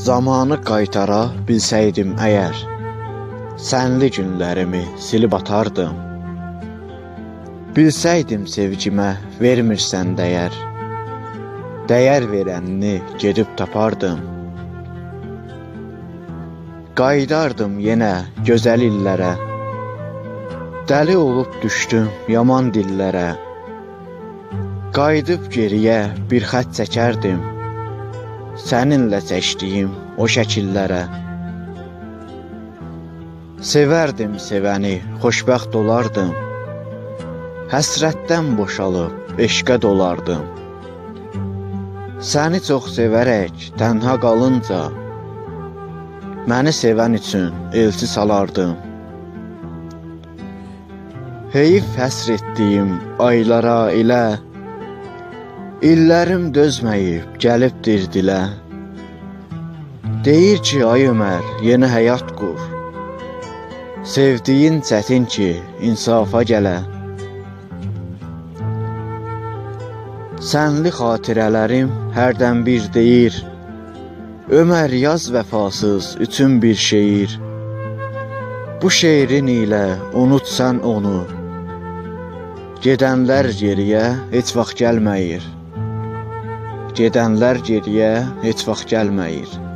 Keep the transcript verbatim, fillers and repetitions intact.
Zamanı qaytara bilsəydim əgər, sənli günlərimi silib atardım. Bilsəydim sevgimə vermirsən dəyər, dəyər verənini gedib tapardım. Qaydardım yenə gözəl illərə, dəli olub düşdüm yaman dillərə. Qayıdıb geriyə bir xət çəkərdim, səninlə çəkdiyim o şəkillərə. Sevərdim sevəni, xoşbəxt olardım, həsrətdən boşalıb eşqə dolardım. Səni çox sevərək tənha qalınca, məni sevən üçün elçi salardım. Heyif həsr etdiyim aylara elə, İllərim dözməyib gəlibdir dilə. Deyir ki, ay Ömər, yeni həyat qur, sevdiyin çətin ki, insafa gələ. Sənli xatirələrim hərdən bir deyir, Ömər, yaz vəfasız üçün bir şeir. Bu şeirin ilə unut sən onu, gedənlər geriyə heç vaxt gəlməyir. Gedənlər geriyə heç vaxt gəlməyir.